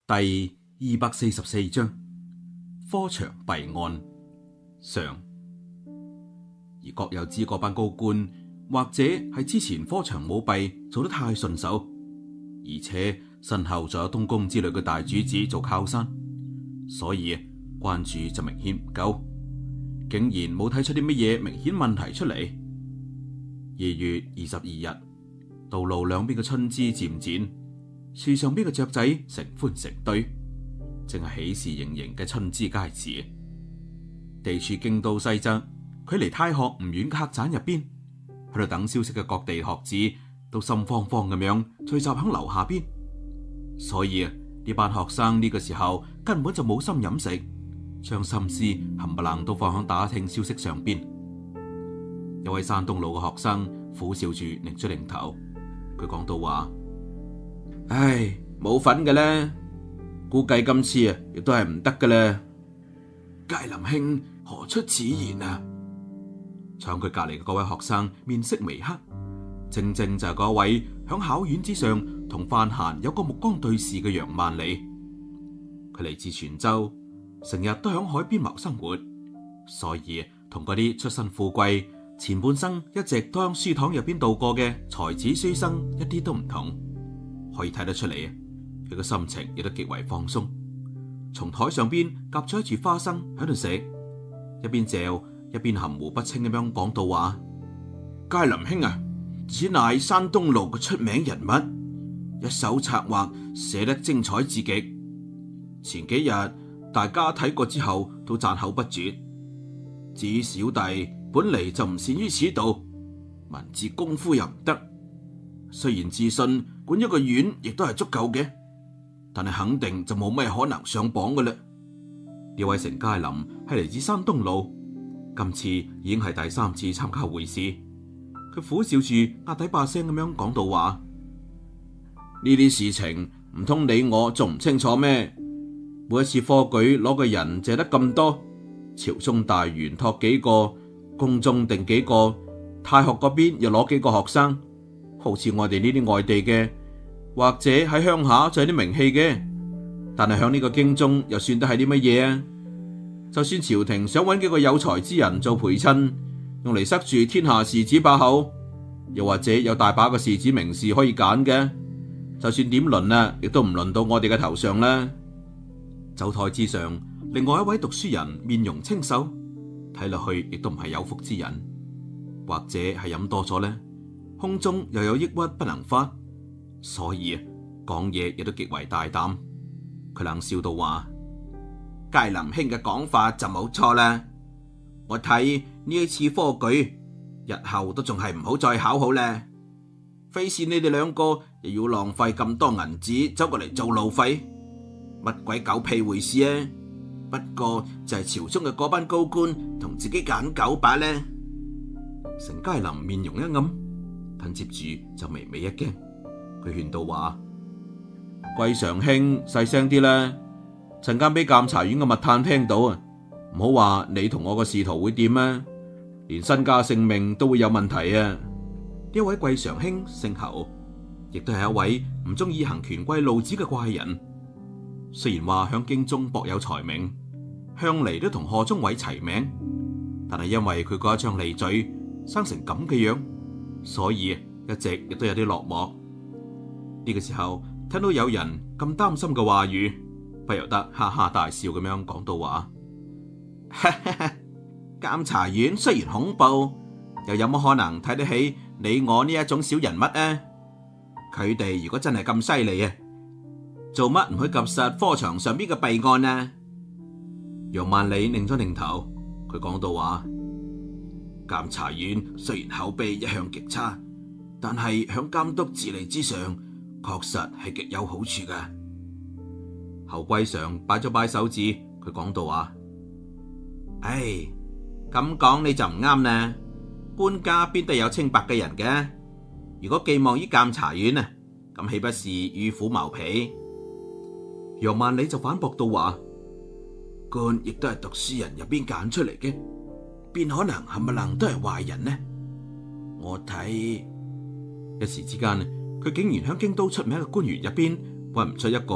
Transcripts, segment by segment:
第244章科場弊案上。而郭有之嗰班高官，或者係之前科場舞弊做得太順手，而且身後仲有東宮之類嘅大主子做靠山，所以關注就明顯唔夠，竟然冇睇出啲乜嘢明顯問題出嚟。2月22日，道路兩邊嘅春枝漸展，樹上邊嘅雀仔成歡成堆，正係喜事盈盈嘅春之佳節。地處京都西側，距離太學唔遠嘅客棧入邊，喺度等消息嘅各地學子都心慌慌咁樣聚集喺樓下邊，所以呢班學生呢個時候根本就冇心飲食，將心思冚唪唥都放喺打聽消息上邊。有位山東佬嘅學生苦笑住擰咗擰頭，佢講到話：唉，冇份嘅咧，估計今次亦都係唔得嘅咧。佳林兄何出此言啊？搶佢隔籬嘅嗰位學生面色微黑，正正就係嗰位響考院之上同范閒有個目光對視嘅楊萬里。佢嚟自泉州，成日都響海邊謀生活，所以同嗰啲出身富貴、前半生一直都響書堂入邊度過嘅才子書生一啲都唔同。可以睇得出嚟，佢個心情亦都極為放鬆。從台上邊夾咗一柱花生喺度食，一邊嚼一邊含糊不清咁樣講到話：佳林兄啊，此乃山東路嘅出名人物，一手策劃寫得精彩至極。前幾日大家睇過之後都讚口不絕。至於小弟本嚟就唔擅於此道，文字功夫又唔得，雖然自信管一個院亦都係足夠嘅，但係肯定就冇咩可能上榜嘅啦。呢位成佳林係嚟自山東路，今次已經係第3次參加會試。佢苦笑住壓低把聲咁樣講到話：呢啲事情唔通你我仲唔清楚咩？每一次科舉攞嘅人借得咁多，朝中大員託幾個，宮中定幾個，太學嗰邊又攞幾個學生，好似我哋呢啲外地嘅，或者喺鄉下就係啲名氣嘅，但係響呢個京中又算得係啲乜嘢啊？就算朝廷想揾幾個有才之人做陪襯，用嚟塞住天下士子把口，又或者有大把個士子名士可以揀嘅，就算點輪啊，亦都唔輪到我哋嘅頭上啦。酒台之上，另外一位讀書人面容清秀，睇落去亦都唔係有福之人，或者係飲多咗呢，胸中又有抑鬱不能發，所以講嘢亦都極為大膽。佢冷笑道話：佳林兄嘅講法就冇錯啦，我睇呢一次科舉日後都仲係唔好再考好咧，費事你哋兩個又要浪費咁多銀紙走過嚟做路費，乜鬼狗屁回事啊！不過就係朝中嘅嗰班高官同自己揀狗把咧。成佳林面容一暗，緊接住就微微一驚，佢勸道話：貴常兄細聲啲啦，陣間俾監察院嘅密探聽到啊，唔好話你同我個仕途會點啊，連身家性命都會有問題啊！呢位貴常兄姓侯，亦都係一位唔中意行權貴路子嘅怪人。雖然話響京中博有才名，向嚟都同賀宗偉齊名，但係因為佢嗰一張利嘴生成咁嘅樣，所以一直亦都有啲落寞。呢個時候聽到有人咁擔心嘅話語，不由得哈哈大笑咁樣講到話：監察院雖然恐怖，又有乜可能睇得起你我呢一種小人物啊？佢哋如果真係咁犀利啊，做乜唔去及實科場上邊嘅弊案啊？楊萬里擰咗擰頭，佢講到話：監察院雖然口碑一向極差，但係響監督治理之上，確實係極有好處噶。侯貴常擺咗擺手指，佢講到話：唉，咁講你就唔啱啦，官家邊都有清白嘅人嘅。如果寄望於監察院啊，咁豈不是與虎謀皮？楊萬里就反駁到話：官亦都係讀書人入邊揀出嚟嘅，邊可能冚唪唥都係壞人呢？我睇一時之間，佢竟然響京都出名嘅官員入邊揾唔出一個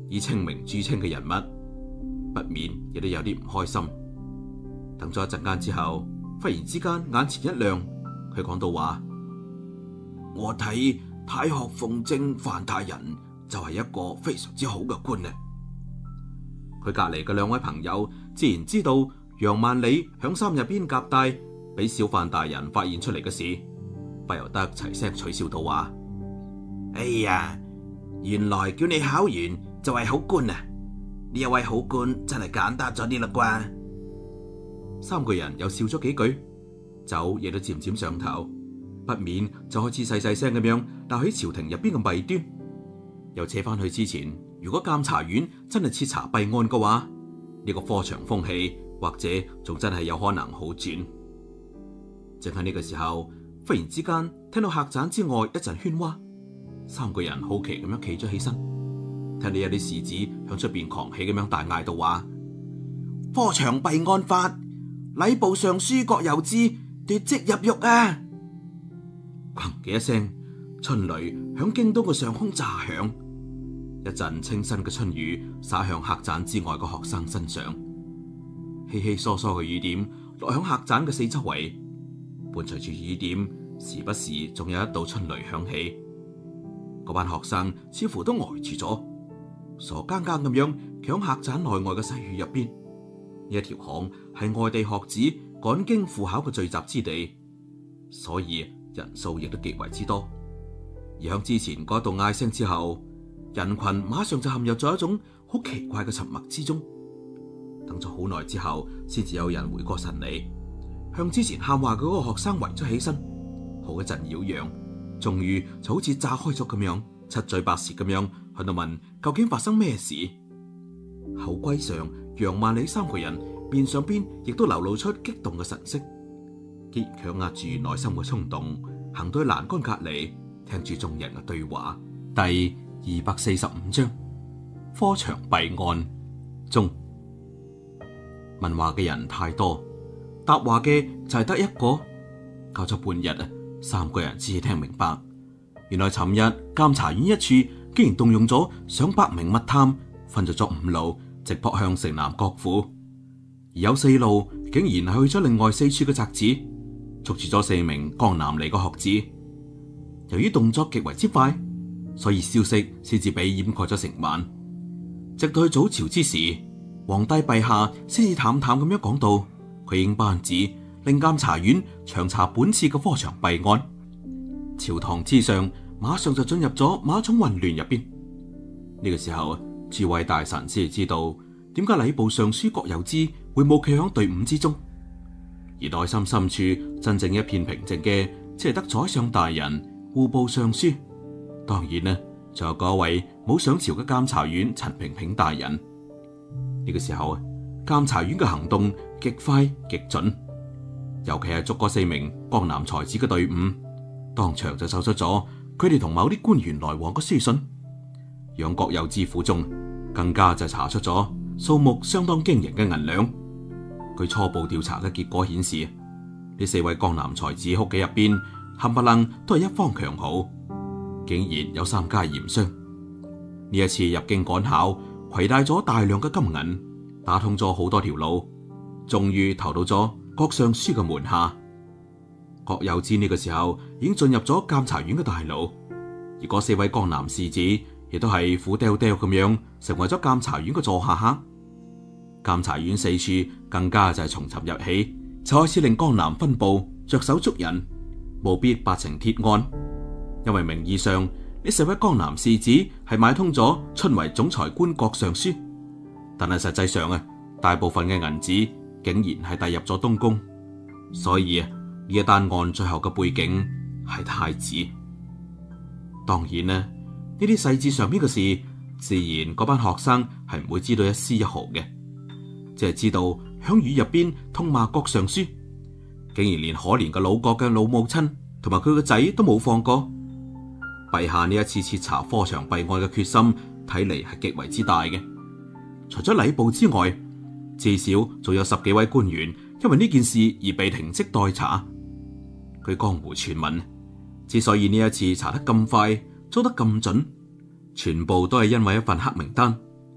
以清明著稱嘅人物，不免亦都有啲唔開心。等咗一陣間之後，忽然之間眼前一亮，佢講到話：我睇太學鳳貞范大人就係一個非常之好嘅官啊！佢隔籬嘅兩位朋友自然知道楊萬里響衫入邊夾帶俾小范大人發現出嚟嘅事，不由得齊聲取笑到話：哎呀，原來叫你考完就係好官啊！呢一位好官真係簡單咗啲啦啩！三個人又笑咗幾句，酒亦都漸漸上頭，不免就開始細細聲咁樣鬧起朝廷入邊嘅弊端，又扯翻去之前，如果監察院真係徹查弊案嘅話，呢個科場風氣或者仲真係有可能好轉。正喺呢個時候，忽然之間聽到客棧之外一陣喧嘩，三個人好奇咁樣企咗起身，聽到有啲士子向出邊狂喜咁樣大嗌到話：科場弊案發，禮部尚書郭有之奪職入獄啊！砰嘅一聲，春雷響京都嘅上空炸響，一陣清新嘅春雨灑向客棧之外嘅學生身上，稀稀疏疏嘅雨點落響客棧嘅四周圍，伴隨住雨點，時不時仲有一道春雷響起。嗰班學生似乎都呆住咗，傻更更咁樣企喺客棧內外嘅細雨入邊。呢一條巷係外地學子趕經赴考嘅聚集之地，所以人數亦都極為之多。而響之前嗰度嗌聲之後，人群馬上就陷入咗一種好奇怪嘅沉默之中。等咗好耐之後，先至有人回過神嚟，向之前喊話嘅嗰個學生圍咗起身，好一陣擾攘，終於就好似炸開咗咁樣，七嘴八舌咁樣喺度問究竟發生咩事。後歸上，楊萬里三個人面上邊亦都流露出激動嘅神色，既然強壓住內心嘅衝動，行到去欄杆隔籬，聽住眾人嘅對話。第245章科場弊案中，問話嘅人太多，答話嘅就係得一個。搞咗半日啊，三個人先至聽明白，原來尋日監察院一處竟然動用咗上百名密探，分咗5路，直撲向城南國府，而有4路竟然係去咗另外4處嘅宅子，捉住咗4名江南嚟嘅學子。由於動作極為之快，所以消息先至被掩蓋咗成晚。直到去早朝之時，皇帝陛下先至淡淡咁樣講到，佢已經頒旨令監察院詳查本次嘅科場弊案。朝堂之上馬上就進入咗馬種混亂入邊。呢個時候，諸位大臣先至知道點解禮部尚書郭有之會冇企響隊伍之中，而內心深處真正一片平靜嘅，只係得宰相大人、戶部尚書，當然呢，仲有嗰位冇上朝嘅監察院陳萍萍大人。呢個時候啊，監察院嘅行動極快極準，尤其係捉嗰4名江南才子嘅隊伍，當場就搜出咗佢哋同某啲官員來往嘅書信。楊郭有之府中更加就查出咗數目相當驚人嘅銀兩。據初步調查嘅結果顯示，呢4位江南才子屋企入邊冚唪唥都係一方強豪，竟然有3家鹽商。呢一次入京趕考，攜帶咗大量嘅金銀，打通咗好多條路，終於投到咗郭尚書嘅門下。郭有之呢個時候已經進入咗監察院嘅大牢，而嗰4位江南士子亦都係苦丟丟咁樣成為咗監察院嘅座下客。監察院4處更加就係從尋日起就開始令江南分部着手捉人，務必辦成鐵案。因為名義上呢4位江南士子係買通咗春為總裁官郭尚書，但係實際上啊，大部分嘅銀紙竟然係遞入咗東宮，所以啊，呢一單案最後嘅背景係太子。當然啦，呢啲細節上邊嘅事，自然嗰班學生係唔會知道一絲一毫嘅，只係知道響雨入邊痛罵郭尚書，竟然連可憐嘅老郭嘅老母親同埋佢個仔都冇放過。陛下呢一次徹查科場弊案嘅決心，睇嚟係極為之大嘅。除咗禮部之外，至少仲有10幾位官員因為呢件事而被停職待查。據江湖傳聞，之所以呢一次查得咁快，捉得咁準，全部都係因為一份黑名單，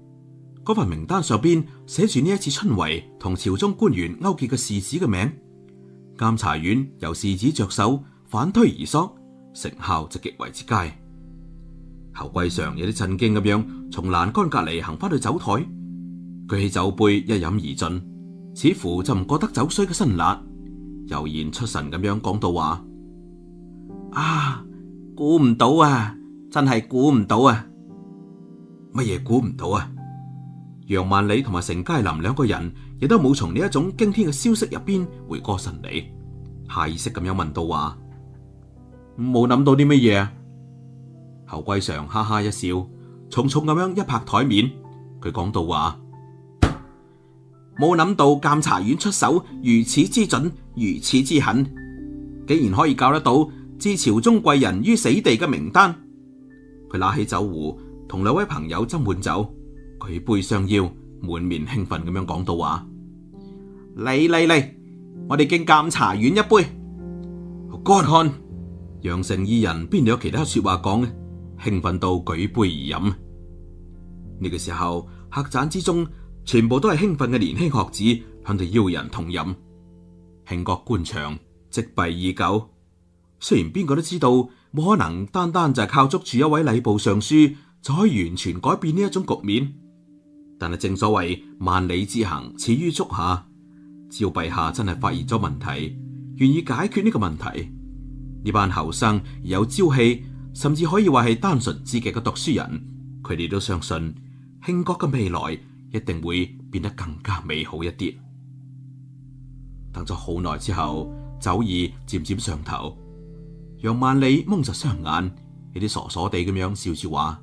嗰份名單上邊寫住呢一次春闈同朝中官員勾結嘅士子嘅名。監察院由士子着手反推而索，成效就極為之佳。侯貴常有啲震驚咁樣從欄杆隔籬行翻去酒台，舉起酒杯一飲而盡，似乎就唔覺得酒水嘅辛辣，悠然出神咁樣講到話：啊，估唔到啊，真係估唔到啊！乜嘢估唔到啊？楊萬里同埋成佳林兩個人亦都冇從呢一種驚天嘅消息入邊回過神嚟，下意識咁樣問到話：冇諗到啲乜嘢啊？侯貴常哈哈一笑，重重咁樣一拍台面，佢講到話：冇諗到監察院出手如此之準，如此之狠，竟然可以教得到置朝中貴人於死地嘅名單。佢拿起酒壺，同兩位朋友斟滿酒，舉杯相邀，滿面興奮咁樣講到話：嚟，我哋敬監察院一杯。乾看，楊成二人邊度有其他說話講呢？興奮到舉杯而飲。呢個時候，客棧之中全部都係興奮嘅年輕學子，向度邀人同飲。慶國官場積弊已久，雖然邊個都知道冇可能單單就係靠捉住一位禮部尚書就可以完全改變呢一種局面，但係正所謂萬里之行始於足下，只要陛下真係發現咗問題，願意解決呢個問題，呢班後生而有朝氣，甚至可以話係單純之極嘅讀書人，佢哋都相信慶國嘅未來一定會變得更加美好一啲。等咗好耐之後，酒意漸漸上頭，楊萬里蒙實雙眼，有啲傻傻地咁樣笑住話：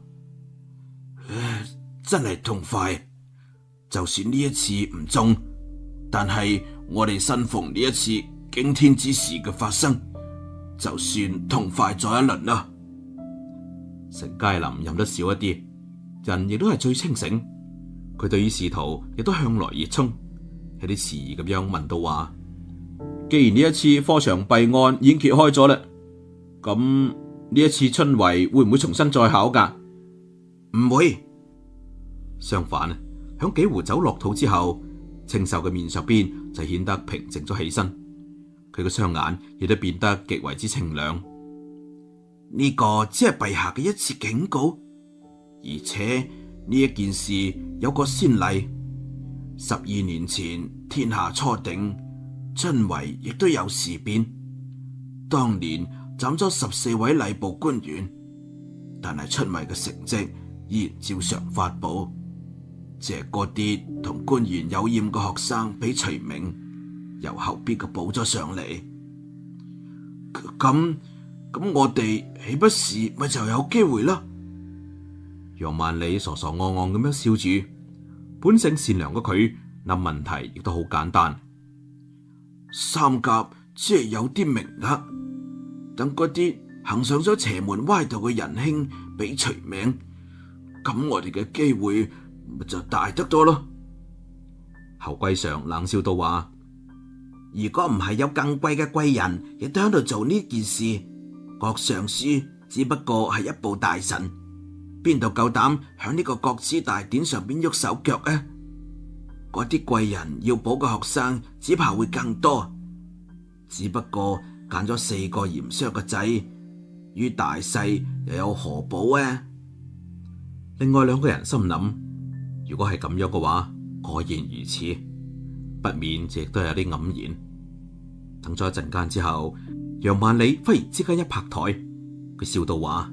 真係痛快，就算呢一次唔中，但係我哋身逢呢一次驚天之事嘅發生，就算痛快咗一輪啦。成佳林飲得少一啲，人亦都係最清醒，佢對於仕途亦都向來熱衷，有啲遲疑咁樣問到話：既然呢一次科場弊案已經揭開咗啦，咁呢一次春闈會唔會重新再考噶？唔會。相反，響幾壺酒落肚之後，清秀嘅面上邊就顯得平靜咗起身，佢嘅雙眼亦都變得極為之清亮。呢個只係陛下嘅一次警告，而且呢一件事有個先例，12年前天下初定，春闈亦都有事變，當年斬咗14位禮部官員，但係春闈嘅成績依然照常發布，只係嗰啲同官員有染嘅學生俾除名，由後邊嘅補咗上嚟。咁我哋豈不是咪就有機會啦？楊萬里傻傻戇戇咁樣笑住，本性善良嘅佢諗問題亦都好簡單。三甲只係有啲名額，等嗰啲行上咗邪門歪道嘅仁兄俾除名，咁我哋嘅機會咪就大得多咯。侯貴常冷笑到話：如果唔係有更貴嘅貴人亦都喺度做呢件事，郭尚書只不過係一部大臣，邊度夠膽響呢個國子大典上邊喐手腳啊？嗰啲貴人要補嘅學生只怕會更多，只不過揀咗4個嚴雙嘅仔，於大細又有何補啊？另外2個人心諗，如果係咁樣嘅話，果然如此，不免亦都有啲黯然。等咗一陣間之後，楊萬里忽然之間一拍台，佢笑到話：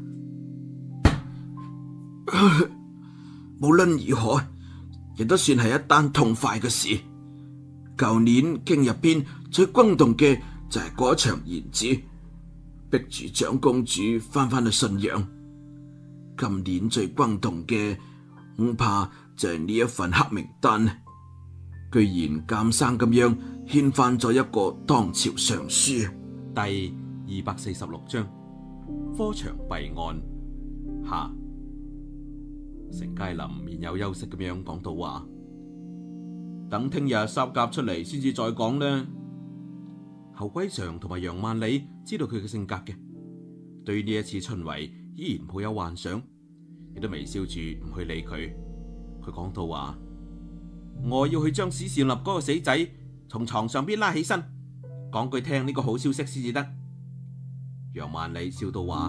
無論如何，亦都算係一單痛快嘅事。舊年京入邊最轟動嘅就係嗰場言子，逼住長公主翻去信陽。今年最轟動嘅恐怕就係呢一份黑名單，居然監生咁樣掀翻咗一個當朝尚書。第246章科場弊案下。成佳林面有休息咁樣講到話：等聽日三甲出嚟先至再講呢。侯貴常同埋楊萬里知道佢嘅性格嘅，對於呢一次春闈依然抱有幻想，亦都微笑住唔去理佢。 佢講到話：我要去將史善立嗰個死仔從床上邊拉起身，講句聽呢個好消息先至得。楊萬里笑到話：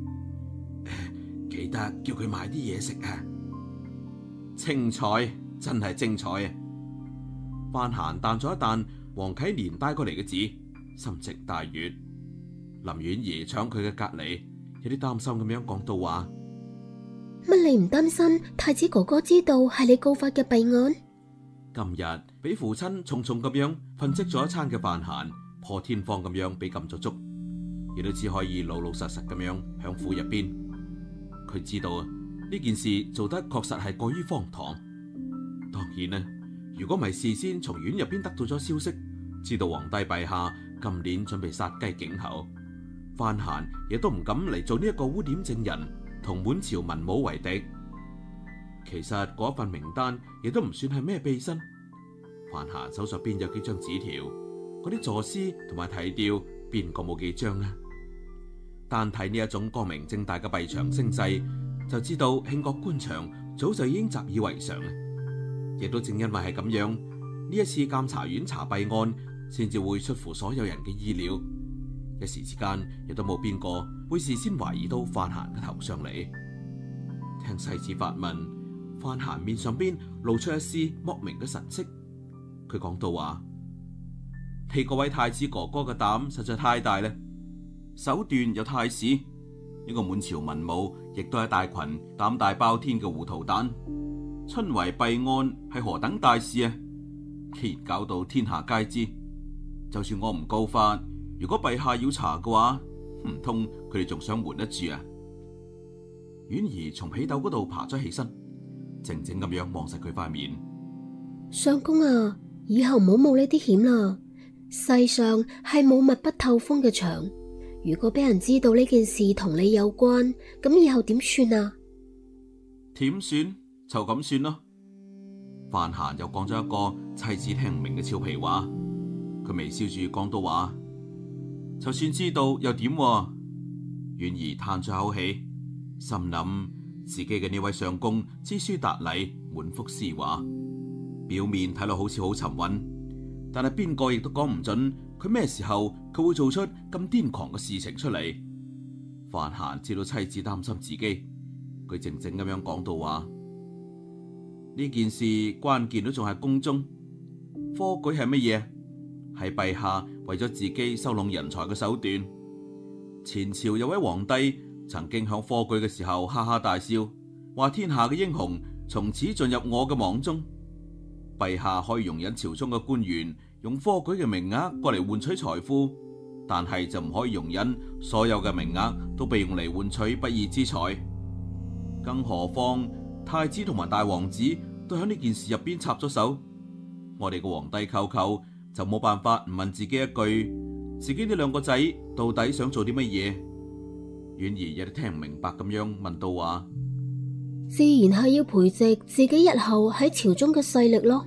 記得叫佢買啲嘢食啊！精彩，真係精彩啊！范閒彈咗一彈黃啟年帶過嚟嘅紙，心情大悅。林婉兒搶佢嘅隔籬，有啲擔心咁樣講到話： 乜你唔擔心太子哥哥知道係你告發嘅弊案？ 今日俾父親重重咁樣訓斥咗一餐嘅范閒，破天荒咁樣被禁咗足，亦都只可以老老實實咁樣響府入邊。佢知道啊，呢件事做得確實係過於荒唐。當然啦，如果唔係事先從院入邊得到咗消息，知道皇帝陛下今年準備殺雞儆猴，范閒亦都唔敢嚟做呢一個污點證人，同滿朝文武為敵。其實嗰份名單亦都唔算係咩秘辛。范閒手上邊有幾張紙條，嗰啲坐屍同埋題調，邊個冇幾張啊？單睇呢一種光明正大嘅閉場聲勢，就知道慶國官場早就已經習以為常啦。亦都正因為係咁樣，呢一次監察院查弊案，先至會出乎所有人嘅意料。一時之間，亦都冇邊個會事先懷疑到范閒嘅頭上嚟。聽世子發問，范閒面上邊露出一絲莫名嘅神色。佢講到話：你嗰位太子哥哥嘅膽實在太大啦，手段有太史，呢個滿朝文武亦都係大群膽大包天嘅糊塗蛋。春闈弊案係何等大事啊！既然搞到天下皆知，就算我唔告發，如果陛下要查嘅話，唔通佢哋仲想瞞得住啊？婉兒從被竇嗰度爬咗起身，靜靜咁樣望實佢塊面。 相公啊，以後唔好冒呢啲險啦。世上係冇密不透風嘅牆，如果俾人知道呢件事同你有關，咁以後點算啊？ 點算就咁算咯。范閒又講咗一個妻子聽唔明嘅俏皮話，佢微笑住講到話：就算知道又點？婉兒嘆咗口氣，心諗自己嘅呢位相公知書達理，滿腹詩畫，表面睇落好似好沉穩，但係邊個亦都講唔準佢咩時候佢會做出咁癲狂嘅事情出嚟。范閒知道妻子擔心自己，佢靜靜咁樣講到話：呢件事關鍵都仲係宮中，科舉係乜嘢？係陛下為咗自己收攏人才嘅手段。前朝有位皇帝曾經響科舉嘅時候哈哈大笑，話天下嘅英雄從此進入我嘅網中。陛下可以容忍朝中嘅官員用科舉嘅名額過嚟換取財富，但係就唔可以容忍所有嘅名額都被用嚟換取不義之財。更何況太子同埋大王子都喺呢件事入邊插咗手，我哋個皇帝舅舅就冇辦法唔問自己一句：自己呢兩個仔到底想做啲乜嘢？婉兒有啲聽唔明白咁樣問到話： 自然係要培植自己日後喺朝中嘅勢力咯。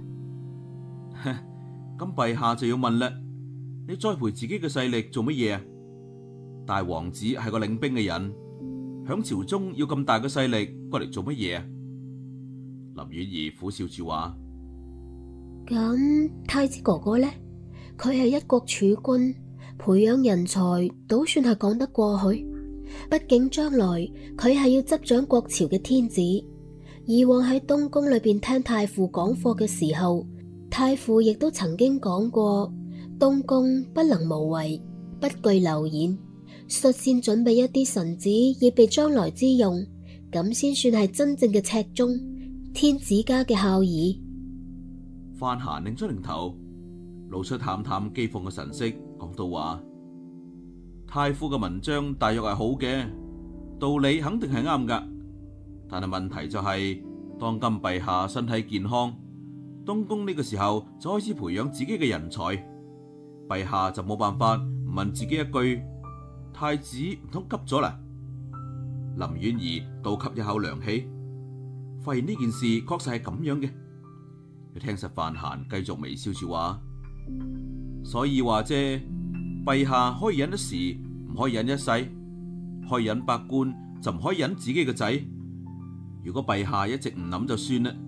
咁陛下就要問啦，你栽培自己嘅勢力做乜嘢啊？大王子係個領兵嘅人，響朝中要咁大嘅勢力過嚟做乜嘢啊？林婉兒苦笑住話： 咁太子哥哥呢？佢係一國儲君，培養人才倒算係講得過去。畢竟將來佢係要執掌國朝嘅天子。以往喺東宮裏邊聽太傅講課嘅時候，太傅亦都曾經講過：東宮不能無為，不具流言，率先準備一啲臣子以備將來之用，咁先算係真正嘅赤宗，天子家嘅孝義。 范閒擰咗擰頭，露出淡淡譏諷嘅神色，講到話：太傅嘅文章大約係好嘅，道理肯定係啱噶，但係問題就係，當今陛下身體健康，東宮呢個時候就開始培養自己嘅人才，陛下就冇辦法唔問自己一句：太子唔通急咗啦？林婉兒倒吸一口涼氣，發現呢件事確實係咁樣嘅。佢聽實范閒繼續微笑住話：所以話啫，陛下可以忍一時，唔可以忍一世，可以忍百官就唔可以忍自己嘅仔。如果陛下一直唔諗就算啦，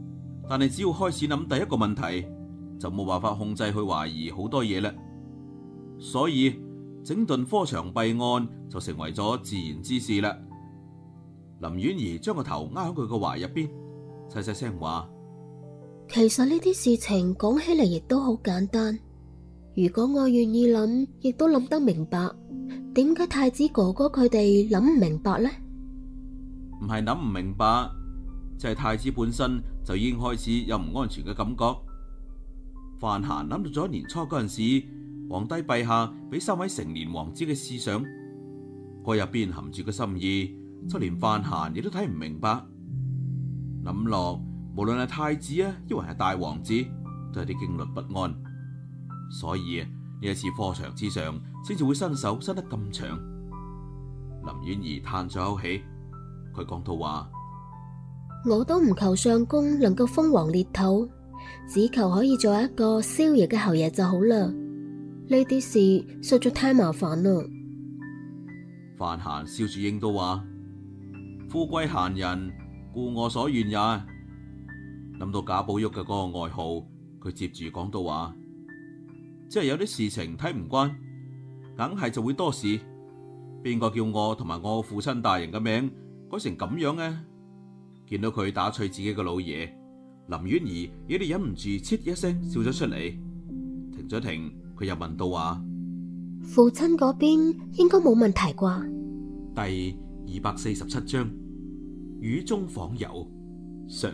但係只要開始諗第一個問題，就冇辦法控制去懷疑好多嘢啦。所以整頓科場弊案就成為咗自然之事啦。林婉兒將個頭挨喺佢個懷入邊，細細聲話： 其實呢啲事情講起嚟亦都好簡單。如果我願意諗，亦都諗得明白，點解太子哥哥佢哋諗唔明白呢？ 唔係諗唔明白，即係太子本身就已經開始有唔安全嘅感覺。范閑諗到咗年初嗰陣時，皇帝陛下俾3位成年王子嘅思想，嗰入邊含住個心意，就連范閑亦都睇唔明白。諗落，無論係太子啊，抑或係大王子，都有啲驚慮不安。所以呢一次科場之上，先至會伸手伸得咁長。林婉兒嘆咗口氣，佢講到話： 我都唔求上宮能夠封王列土，只求可以做一個蕭爺嘅後爺就好啦。呢啲事實在太麻煩啦。 范閑笑住應到話：富貴閒人，故我所願也。諗到賈寶玉嘅嗰個外號，佢接住講到話：即係有啲事情睇唔慣，硬係就會多事。邊個叫我同埋我父親大人嘅名改成咁樣呢？見到佢打趣自己嘅老爺，林婉兒有啲忍唔住切一聲笑咗出嚟。停咗停，佢又問到話： 父親嗰邊應該冇問題啩？ 第247章雨中訪友上。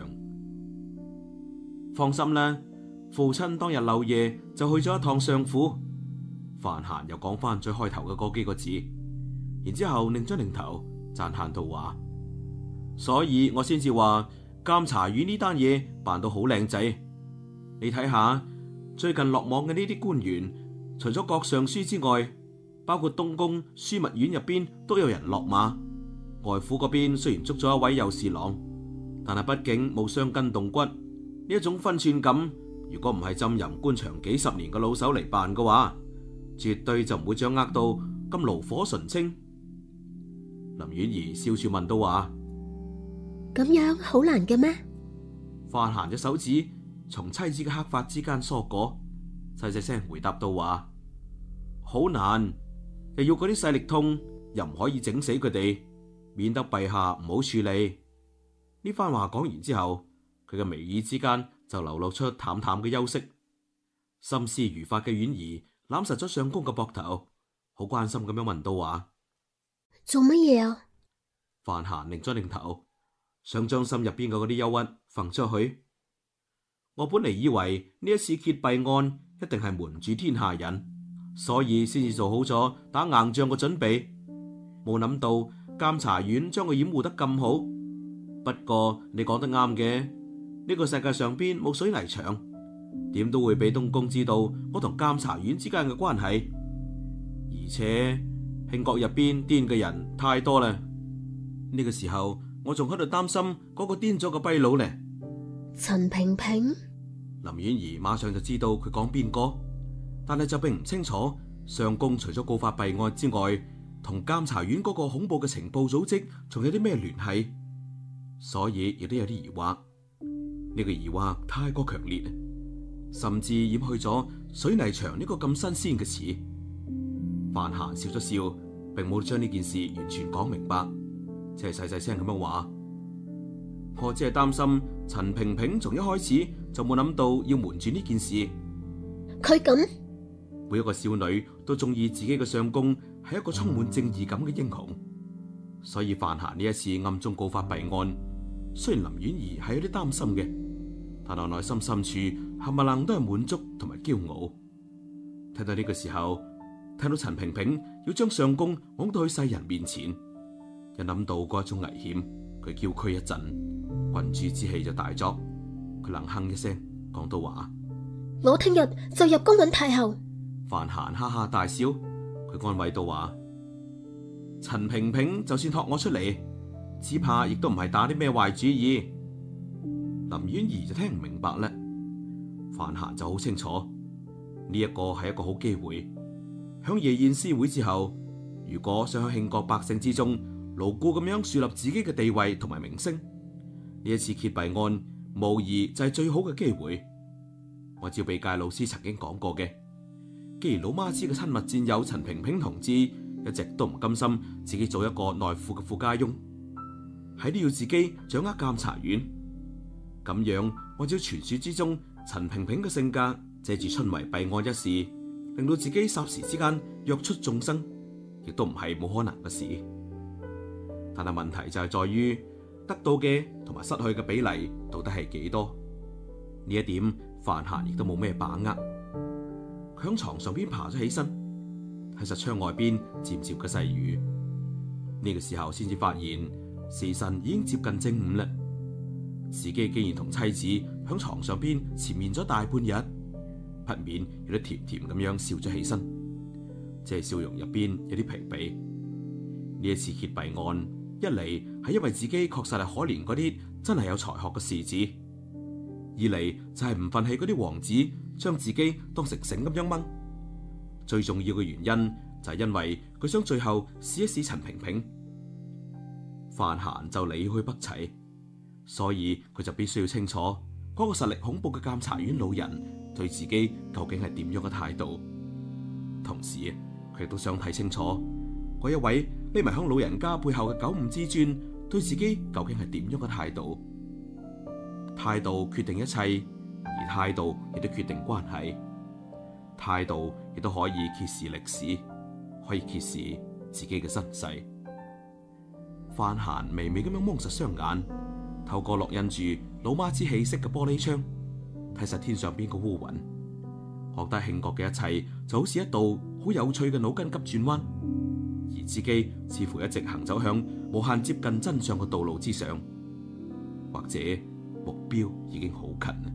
放心啦，父親當日漏夜就去咗一趟相府。范閑又講翻最開頭嘅嗰幾個字，然之後擰咗擰頭讚嘆到話：所以我先至話監察院呢單嘢辦到好靚仔。你睇下最近落網嘅呢啲官員，除咗郭尚書之外，包括東宮樞密院入邊都有人落馬。外府嗰邊雖然捉咗一位右侍郎，但係畢竟冇傷筋動骨，呢一種分寸感，如果唔係浸淫官場幾十年嘅老手嚟辦嘅話，絕對就唔會掌握到咁爐火純青。林婉兒笑住問到話： 咁樣好難嘅咩？ 范閑隻手指從妻子嘅黑髮之間梳過，細細聲回答到話：好難，又要嗰啲勢力通，又唔可以整死佢哋，免得陛下唔好處理。呢番話講完之後，佢嘅眉宇之間就流露出淡淡嘅憂色。心思如發嘅婉兒攬實咗相公嘅膊頭，好關心咁樣問到話： 做乜嘢啊？ 范閑擰咗擰頭，想將心入邊嘅嗰啲憂鬱放出去。我本嚟以為呢一次揭弊案一定係瞞住天下人，所以先至做好咗打硬仗嘅準備，冇諗到監察院將佢掩護得咁好。不過你講得啱嘅，呢個世界上邊冇水泥牆，點都會俾東宮知道我同監察院之間嘅關係。而且慶國入邊癲嘅人太多啦，呢個時候我仲喺度擔心嗰個癲咗嘅跛佬呢。 陳萍萍。 林婉兒馬上就知道佢講邊個，但係就並唔清楚上宮除咗告發弊案之外，同監察院嗰個恐怖嘅情報組織仲有啲咩聯繫，所以亦都有啲疑惑。呢個疑惑太過強烈，甚至掩去咗水泥牆呢個咁新鮮嘅詞。范閑笑咗笑，並冇將呢件事完全講明白，只係細細聲咁樣話：我只係擔心陳萍萍從一開始就冇諗到要瞞住呢件事。 佢咁， 每一個少女都中意自己嘅相公係一個充滿正義感嘅英雄，所以范閑呢一次暗中告發弊案，雖然林婉兒係有啲擔心嘅，但係內心深處冚唪唥都係滿足同埋驕傲。睇到呢個時候，聽到陳萍萍要將相公拱到去世人面前，一諗到嗰一種危險，佢嬌軀一震，郡主之氣就大作。佢冷哼一聲，講到話： 我聽日就入宮揾太后。 范閑哈哈大笑，佢安慰到話：陳萍萍就算託我出嚟，只怕亦都唔係打啲咩壞主意。林婉兒就聽唔明白啦，范閑就好清楚呢一個係一個好機會。響夜宴詩會之後，如果想喺慶國百姓之中牢固咁樣樹立自己嘅地位同埋名聲，呢一次揭弊案無疑就係最好嘅機會。按照秘誡老師曾經講過嘅，既然老媽子嘅親密戰友陳萍萍同志一直都唔甘心自己做一個內附嘅副家翁，喺都要自己掌握監察院。咁樣按照傳說之中陳萍萍嘅性格，借住春闈閉案一事，令到自己霎時之間躍出眾生，亦都唔係冇可能嘅事。但係問題就係在於得到嘅同埋失去嘅比例到底係幾多？呢一點范閒亦都冇咩把握。佢響床上邊爬咗起身，睇實窗外邊漸漸嘅細雨。呢個時候先至發現時辰已經接近正午啦。自己竟然同妻子響床上邊纏綿咗大半日，不免有啲甜甜咁樣笑咗起身，即係笑容入邊有啲疲憊。呢一次揭弊案，一嚟係因為自己確實係可憐嗰啲真係有才學嘅士子，二嚟就係唔忿氣嗰啲王子將自己當成繩咁樣掹。最重要嘅原因就係因為佢想最後試一試陳萍萍。范閒就理去不齊，所以佢就必須要清楚嗰個實力恐怖嘅監察院老人對自己究竟係點樣嘅態度。同時佢亦都想睇清楚嗰一位匿埋響老人家背後嘅九五之尊對自己究竟係點樣嘅態度。態度決定一切，而態度亦都決定關係。態度亦都可以揭示歷史，可以揭示自己嘅身世。范閒微微咁樣蒙實雙眼，透過落印住老媽子氣息嘅玻璃窗，睇實天上邊個烏雲，覺得興覺嘅一切就好似一道好有趣嘅腦筋急轉彎，而自己似乎一直行走向無限接近真相嘅道路之上，或者目標已經好近啦。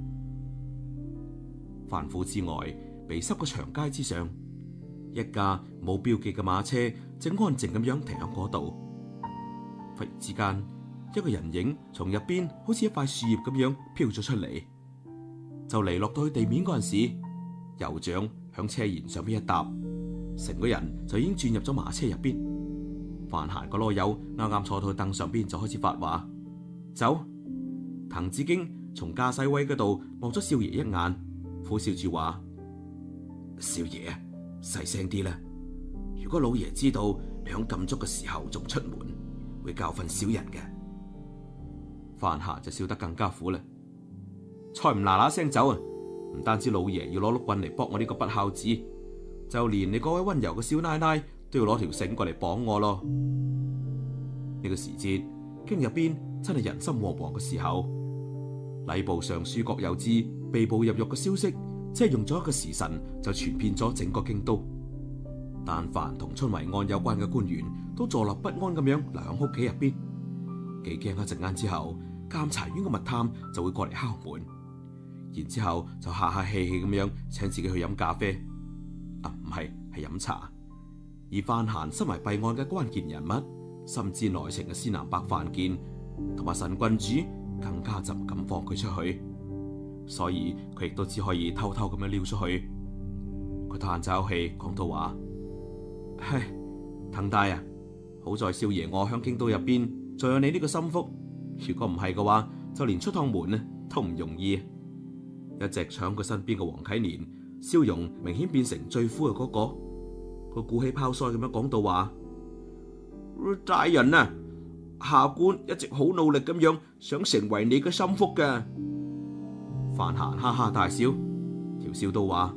范府之外，微濕嘅長街之上，一架冇標記嘅馬車正安靜咁樣停喺嗰度。忽然之間，一個人影從入邊好似一塊樹葉咁樣飄咗出嚟，就嚟落到去地面嗰陣時，酋長響車舷上邊一搭，成個人就已經轉入咗馬車入邊。范閒個囉柚啱啱坐到去凳上邊就開始發話：走！滕志京從駕駛位嗰度望咗少爺一眼，苦笑住話：少爺啊，細聲啲啦！如果老爺知道你響禁足嘅時候仲出門，會教訓小人嘅。范閒就笑得更加苦啦，再唔嗱嗱聲走啊！唔單止老爺要攞碌棍嚟搏我呢個不孝子，就連你嗰位溫柔嘅少奶奶都要攞條繩過嚟綁我咯。呢個時節，京入邊真係人心惶惶嘅時候。禮部尚書郭有之被捕入獄嘅消息，即係用咗一個時辰就傳遍咗整個京都。但凡同春闈案有關嘅官員都坐立不安咁樣留喺屋企入邊，幾驚一陣間之後，監察院嘅密探就會過嚟敲門，然之後就客客氣氣咁樣請自己去飲咖啡，唔係飲茶。而范閒身為弊案嘅關鍵人物，深知內情嘅施南伯范建同埋神郡主更加就唔敢放佢出去，所以佢亦都只可以偷偷咁樣溜出去。佢嘆咗口氣，講到話：唉，滕大啊，好在少爺我響京都入邊仲有你呢個心腹，如果唔係嘅話，就連出趟門都唔容易。一直搶佢身邊嘅黃啟年，笑容明顯變成最夫嘅嗰個，佢鼓起泡腮咁樣講到話：大人啊，下官一直好努力咁樣想成為你嘅心腹嘅。范閒哈哈大笑，條笑到話：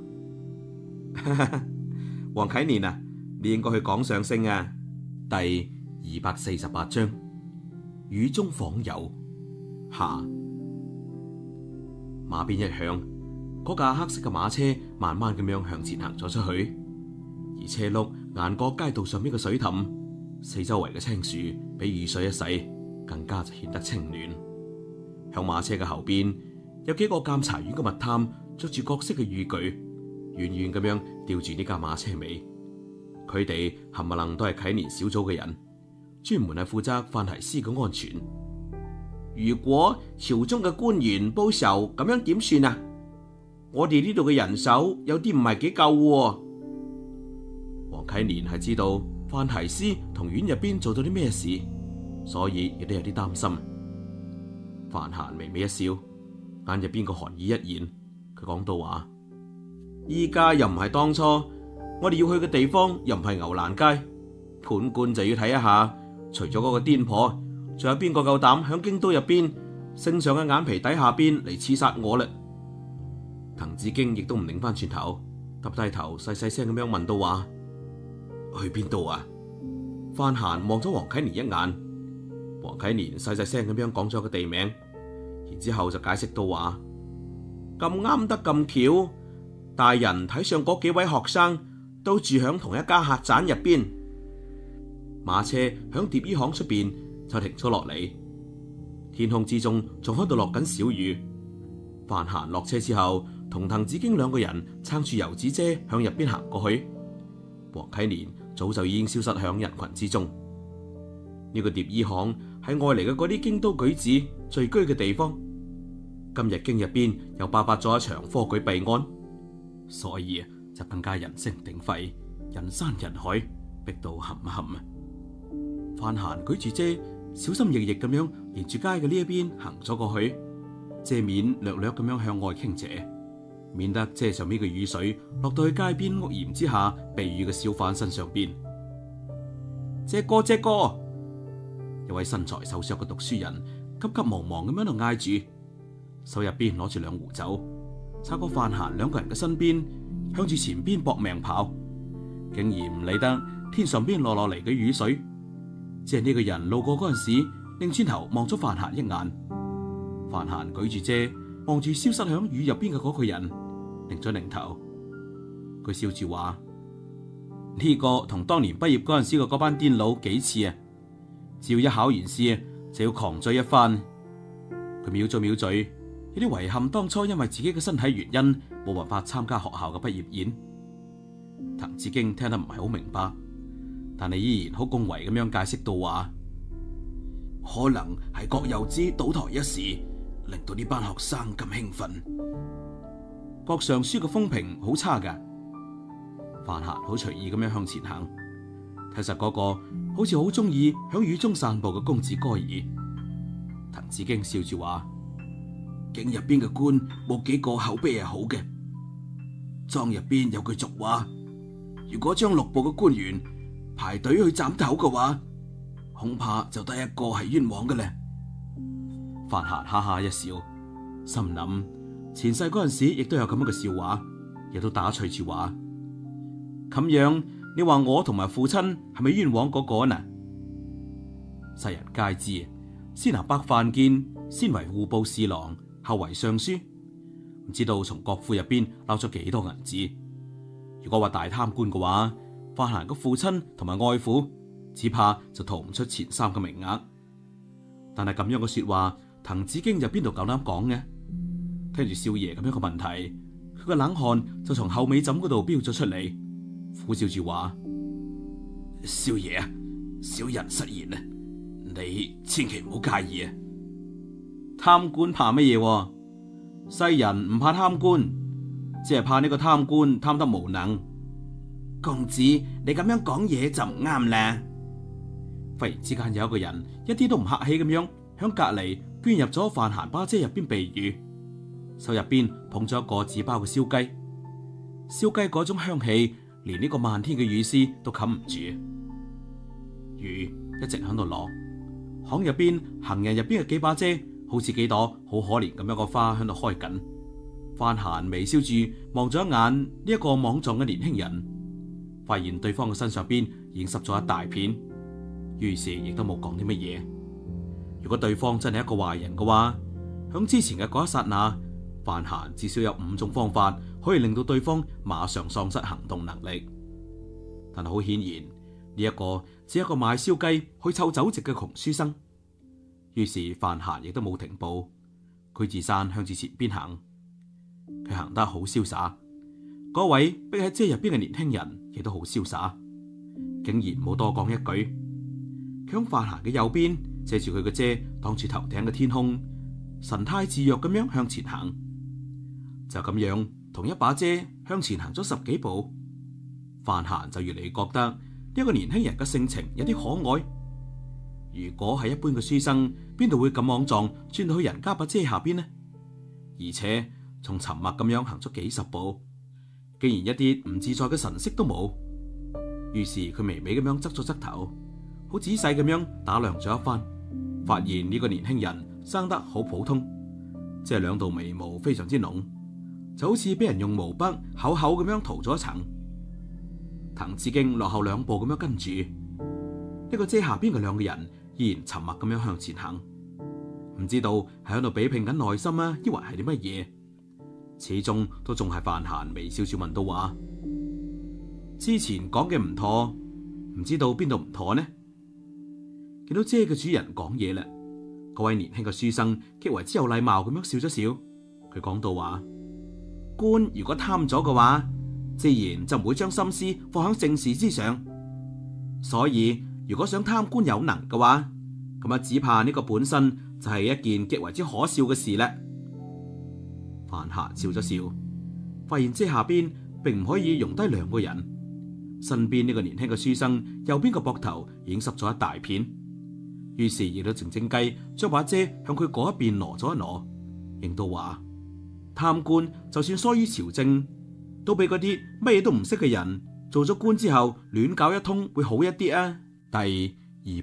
黃啟年啊，你應該去講相聲啊。第248章，雨中訪友下。馬鞭一響，嗰架黑色嘅馬車慢慢咁樣向前行咗出去，而車轆沿過街道上邊嘅水凼，四周圍嘅青樹俾雨水一洗，更加就顯得清暖。向馬車嘅後邊有幾個監察院嘅密探，着住各色嘅御具，遠遠咁樣吊住呢架馬車尾。佢哋冚唪唥都係啟年小組嘅人，專門係負責范提斯嘅安全。如果朝中嘅官員報仇，咁樣點算啊？我哋呢度嘅人手有啲唔係幾夠喎。黃啟年係知道范提斯同院入邊做咗啲咩事，所以亦都有啲擔心。范閒微微一笑， 眼入邊個寒意一現，佢講到話：依家又唔係當初，我哋要去嘅地方又唔係牛欄街，本官就要睇一下，除咗嗰個癲婆，仲有邊個夠膽響京都入邊聖上嘅眼皮底下邊嚟刺殺我嘞？滕子京亦都唔擰翻轉頭，耷低頭細細聲咁樣問到話：去邊度啊？范閒望咗黃啟年一眼，黃啟年細細聲咁樣講咗個地名，然之後就解釋到話：咁啱得咁巧，大人睇上嗰幾位學生都住響同一家客棧入邊。馬車響蝶衣巷出邊就停咗落嚟，天空之中仲喺度落緊小雨。范閒落車之後，同滕子京兩個人撐住油紙遮向入邊行過去。黃啟年早就已經消失響人群之中。呢個蝶衣巷係外嚟嘅嗰啲京都舉子聚居嘅地方。今日京入邊又爆發咗一場科舉弊案，所以就更加人聲鼎沸，人山人海，逼到冚一冚啊！范閒舉住遮，小心翼翼咁樣沿住街嘅呢一邊行咗過去，遮面略略咁樣向外傾斜，免得遮上面嘅雨水落到去街邊屋檐之下避雨嘅小販身上邊。遮哥，有位身材瘦削嘅讀書人急急忙忙咁喺度嗌住，手入邊攞住兩壺酒，擦過范閒兩個人嘅身邊，向住前邊搏命跑，竟然唔理得天上邊落嚟嘅雨水。只係呢個人路過嗰陣時，擰轉頭望咗范閒一眼。范閒舉住遮，望住消失響雨入邊嘅嗰個人，擰咗擰頭，佢笑住話：呢個同當年畢業嗰陣時嘅嗰班癲佬幾似啊！只要一考完試就要狂醉一番。佢藐咗藐嘴，有啲遺憾當初因為自己嘅身體原因冇辦法參加學校嘅畢業宴。滕子京聽得唔係好明白，但係依然好恭維咁樣解釋到話：可能係郭佑之倒台一事，令到呢班學生咁興奮。郭尚書嘅風評好差噶。范閒好隨意咁樣向前行，睇實嗰個好似好中意響雨中散步嘅公子哥兒。滕子京笑住話：京入邊嘅官冇幾個口碑係好嘅。莊入邊有句俗話，如果將6部嘅官員排隊去斬頭嘅話，恐怕就得一個係冤枉嘅咧。范閒哈哈一笑，心諗前世嗰陣時亦都有咁樣嘅笑話，亦都打趣住話：咁樣你話我同埋父親係咪冤枉嗰個呢？世人皆知，先行北范見，先為戶部侍郎，後為尚書，唔知道從國庫入邊撈咗幾多銀紙。如果話大貪官嘅話，范閒嘅父親同埋外父只怕就逃唔出前3個名額。但係咁樣嘅說話，滕子京就邊度夠膽講嘅？聽住少爺咁樣嘅問題，佢個冷汗就從後尾枕嗰度飆咗出嚟，苦笑住話：少爺啊，小人失言啊，你千祈唔好介意啊。貪官怕乜嘢？世人唔怕貪官，只係怕呢個貪官貪得無能。公子，你咁樣講嘢就唔啱啦。忽然之間有一個人一啲都唔客氣咁樣響隔籬捐入咗范閒把遮入邊避雨，手入邊捧咗一個紙包嘅燒雞。燒雞嗰種香氣，連呢個漫天嘅雨絲都冚唔住。雨一直喺度落，巷入邊行人入邊嘅幾把遮，好似幾朵好可憐咁樣個花喺度開緊。范閒微笑住望咗一眼呢一個莽撞嘅年輕人，發現對方嘅身上邊已經濕咗一大片，於是亦都冇講啲乜嘢。如果對方真係一個壞人嘅話，響之前嘅嗰一剎那，范閒至少有5種方法可以令到對方馬上喪失行動能力。但係好顯然，呢一個只係一個賣燒雞去湊酒席嘅窮書生。於是范閒亦都冇停步，佢自山向住前邊行。佢行得好瀟灑，嗰位逼喺遮入邊嘅年輕人亦都好瀟灑，竟然冇多講一句。佢響范閒嘅右邊，借住佢嘅遮擋住頭頂嘅天空，神態自若咁樣向前行。就咁樣，同一把遮向前行咗10幾步，范閒就越嚟越覺得呢個年輕人嘅性情有啲可愛。如果係一般嘅書生，邊度會咁莽撞鑽到去人家把遮下邊呢？ 而且仲沉默咁樣行咗幾十步，竟然一啲唔自在嘅神色都冇。於是佢微微咁樣側咗側頭，好仔細咁樣打量咗一番，發現呢個年輕人生得好普通，即係兩道眉毛非常之濃，就好似俾人用毛筆厚厚咁樣塗咗一層。滕志敬落後兩步咁樣跟住，呢個遮下邊嘅兩個人依然沉默咁樣向前行，唔知道係喺度比拼緊耐心啊，抑或係啲乜嘢？始終都仲係范閒微笑住問到話：之前講嘅唔妥，唔知道邊度唔妥呢？見到遮嘅主人講嘢啦，嗰位年輕嘅書生極為之有禮貌咁樣笑咗笑，佢講到話：官如果貪咗嘅話，自然就唔會將心思放喺正事之上，所以如果想貪官有能嘅話，咁啊只怕呢個本身就係一件極為之可笑嘅事啦。范閒笑咗笑，發現遮下邊並唔可以容低兩個人，身邊呢個年輕嘅書生右邊個膊頭已經濕咗一大片，於是亦都靜靜雞將把遮向佢嗰一邊挪咗一挪，應到話：貪官就算疏於朝政，都比嗰啲乜嘢都唔識嘅人做咗官之後亂搞一通會好一啲啊！第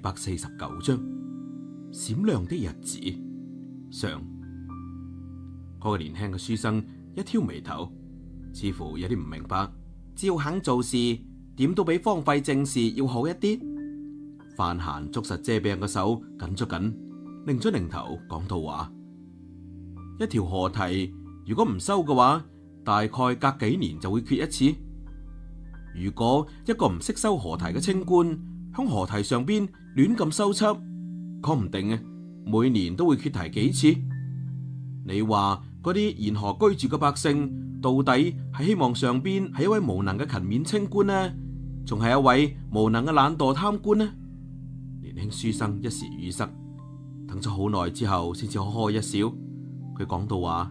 249章閃亮的日子上。嗰個年輕嘅書生一挑眉頭，似乎有啲唔明白。只要肯做事，點都比荒廢政事要好一啲。范閒捉實遮柄嘅手緊咗緊，擰咗擰頭講到話：一條河堤如果唔修嘅話，大概隔幾年就會缺一次。如果一個唔識修河堤嘅清官響河堤上邊亂咁修葺，講唔定啊，每年都會缺堤幾次。你話嗰啲沿河居住嘅百姓，到底係希望上邊係一位無能嘅勤勉清官呢，仲係一位無能嘅懶惰貪官呢？年輕書生一時語塞，等咗好耐之後，先至呵呵一笑。佢講到話：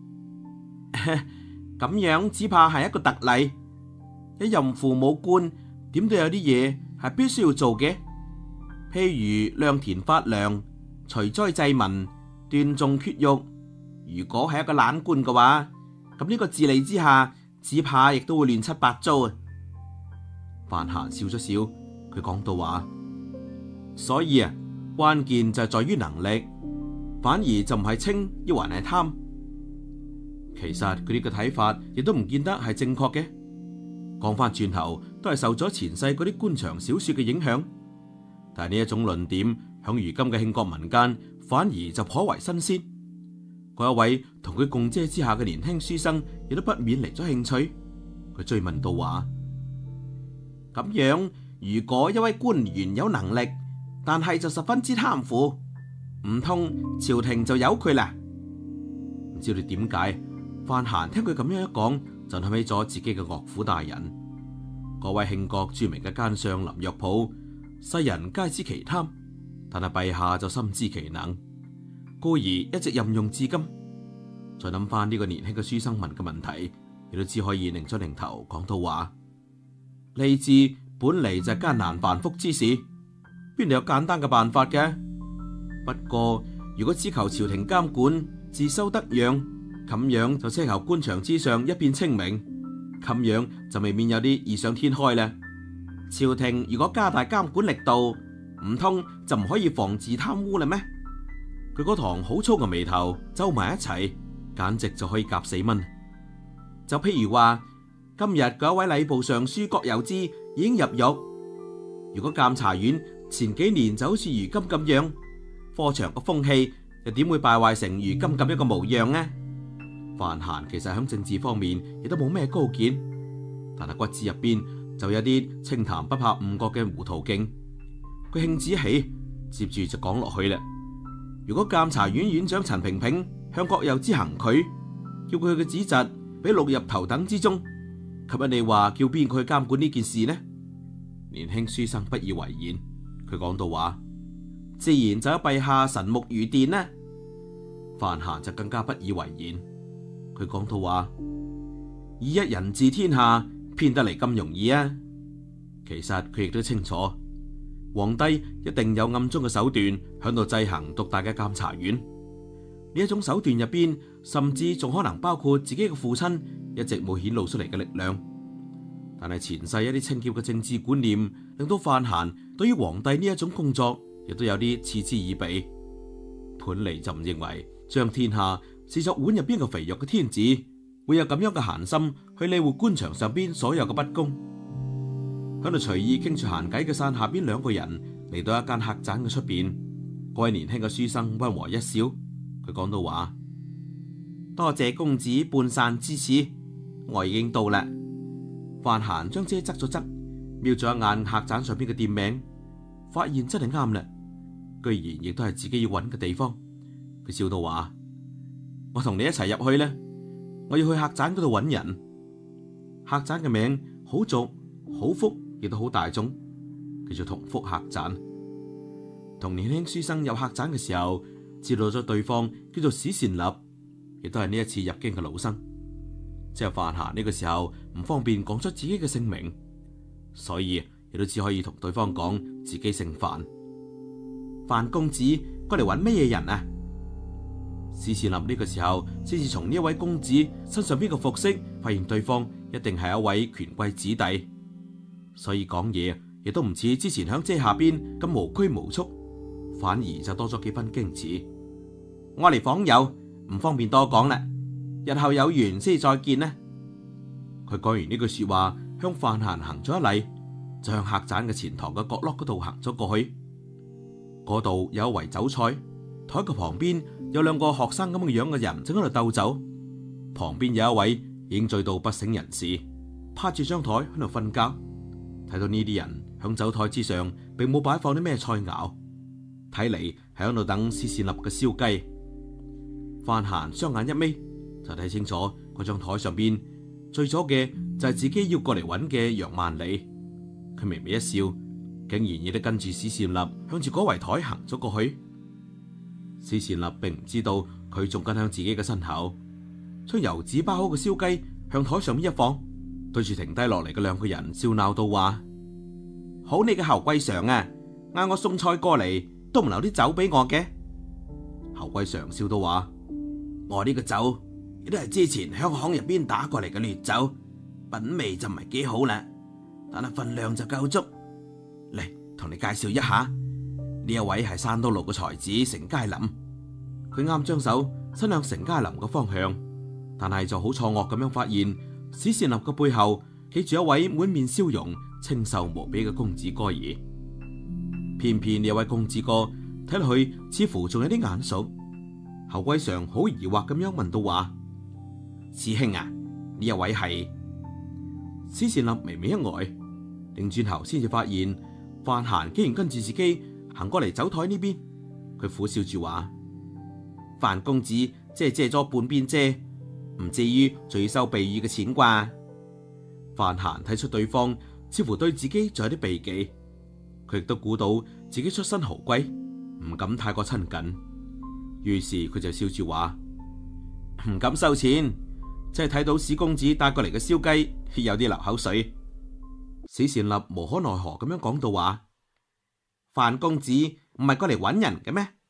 咁樣只怕係一個特例，一任父母官點都有啲嘢係必須要做嘅，譬如量田發糧、除災濟民、斷種缺獄。如果係一個懶官嘅話，咁呢個治理之下，只怕亦都會亂七八糟啊！范閒笑咗笑，佢講到話：所以啊，關鍵就係在於能力，反而就唔係清抑或係貪。其實佢呢個睇法亦都唔見得係正確嘅。講翻轉頭，都係受咗前世嗰啲官場小說嘅影響。但係呢一種論點，響如今嘅慶國民間，反而就頗為新鮮。嗰一位同佢共遮之下嘅年輕書生，亦都不免嚟咗興趣。佢追問到話：咁樣，如果一位官員有能力，但係就十分之貪腐，唔通朝廷就由佢啦？唔知道點解，范閒聽佢咁樣一講，就諗起咗自己嘅岳父大人，嗰位慶國著名嘅奸相林若甫。世人皆知其貪，但係陛下就深知其能，故而一直任用至今。再諗翻呢個年輕嘅書生問嘅問題，亦都只可以擰咗擰頭講到話：吏治本嚟就係艱難繁複之事，邊度有簡單嘅辦法嘅？不過如果只求朝廷監管，自修德養，咁樣就奢求官場之上一片清明，咁樣就未免有啲異想天開啦。朝廷如果加大監管力度，唔通就唔可以防治貪污啦咩？佢嗰堂好粗嘅眉頭皺埋一齊，簡直就可以夾死蚊。就譬如話，今日嗰位禮部尚書郭有之已經入獄，如果監察院前幾年就好似如今咁樣，科場嘅風氣又點會敗壞成如今咁一個模樣呢？范閒其實喺政治方面亦都冇咩高見，但係骨子入邊就有啲清談不怕誤國嘅糊塗勁。佢興子起，接住就講落去啦。如果監察院院長陳萍萍向郭有之行賄，叫佢嘅子侄俾錄入頭等之中，吸引你話叫邊個去監管呢件事呢？年輕書生不以為然，佢講到話：自然就有陛下神目如電啦。范閒就更加不以為然，佢講到話：以一人治天下，偏得嚟咁容易啊？其實佢亦都清楚，皇帝一定有暗中嘅手段響度制衡獨大嘅監察院。 呢一種手段入邊，甚至仲可能包括自己嘅父親一直冇顯露出嚟嘅力量。但係前世一啲清潔嘅政治觀念，令到范閒對於皇帝呢一種工作，亦都有啲嗤之以鼻。盤尼就唔認為將天下視作碗入邊嘅肥肉嘅天子，會有咁樣嘅閒心去理會官場上邊所有嘅不公。喺度隨意傾住閒偈嘅傘下邊，兩個人嚟到一間客棧嘅出邊。嗰位年輕嘅書生溫和一笑，佢講到話：多謝公子半傘之賜，我已經到啦。范閒將遮側咗側，瞄咗一眼客棧上邊嘅店名，發現真係啱啦，居然亦都係自己要揾嘅地方。佢笑到話：我同你一齊入去啦，我要去客棧嗰度揾人。客棧嘅名好俗好福，亦都好大眾，叫做同福客棧。同年輕書生入客棧嘅時候，知道咗對方叫做史善立，亦都係呢一次入京嘅老生。即係范閒呢個時候唔方便講出自己嘅姓名，所以亦都只可以同對方講自己姓范。范公子過嚟揾乜嘢人啊？史善立呢個時候先至從呢一位公子身上邊嘅服飾發現對方一定係一位權貴子弟，所以講嘢亦都唔似之前響遮下邊咁無拘無束，反而就多咗幾分矜持。我嚟訪友，唔方便多講啦，日後有緣先再見啦。佢講完呢句說話，向范閒行咗一禮，就向客棧嘅前堂嘅角落嗰度行咗過去。嗰度有一圍酒菜，台嘅旁邊有兩個學生咁嘅樣嘅人正喺度鬥酒，旁邊有一位已經醉到不省人事，趴住張台喺度瞓覺。睇到呢啲人響酒台之上並冇擺放啲咩菜肴，睇嚟係喺度等史善立嘅燒雞。范閒雙眼一眯，就睇清楚嗰張台上邊醉咗嘅就係自己要過嚟揾嘅楊萬里。佢微微一笑，竟然亦都跟住史善立向住嗰圍台行咗過去。史善立並唔知道佢仲跟向自己嘅身後，將油紙包好嘅燒雞向台上面一放，對住停低落嚟嘅兩個人笑鬧到話：好你嘅侯貴常啊，嗌我送菜過嚟都唔留啲酒俾我嘅。侯貴常笑到話：我呢個酒亦都係之前香巷入邊打過嚟嘅劣酒，品味就唔係幾好啦，但係份量就夠足。嚟同你介紹一下，呢一位係山東路嘅才子成佳林。佢啱將手伸向成佳林嘅方向，但係就好錯愕咁樣發現史善立嘅背後企住一位滿面笑容、清秀無比嘅公子哥兒。偏偏呢位公子哥睇落去似乎仲有啲眼熟。侯貴常好疑惑咁樣問到話：師兄啊，呢一位係？史善立微微一呆，擰轉頭先至發現范閒竟然跟住自己行過嚟酒台呢邊。佢苦笑住話：范公子即係借咗半邊遮，唔至於仲要收避雨嘅錢啩？范閒睇出對方似乎對自己仲有啲避忌，佢亦都估到自己出身豪貴，唔敢太過親近。於是佢就笑住話：唔敢收錢，即係睇到史公子帶過嚟嘅燒雞，有啲流口水。史善立無可奈何咁樣講到話：范公子唔係過嚟揾人嘅咩？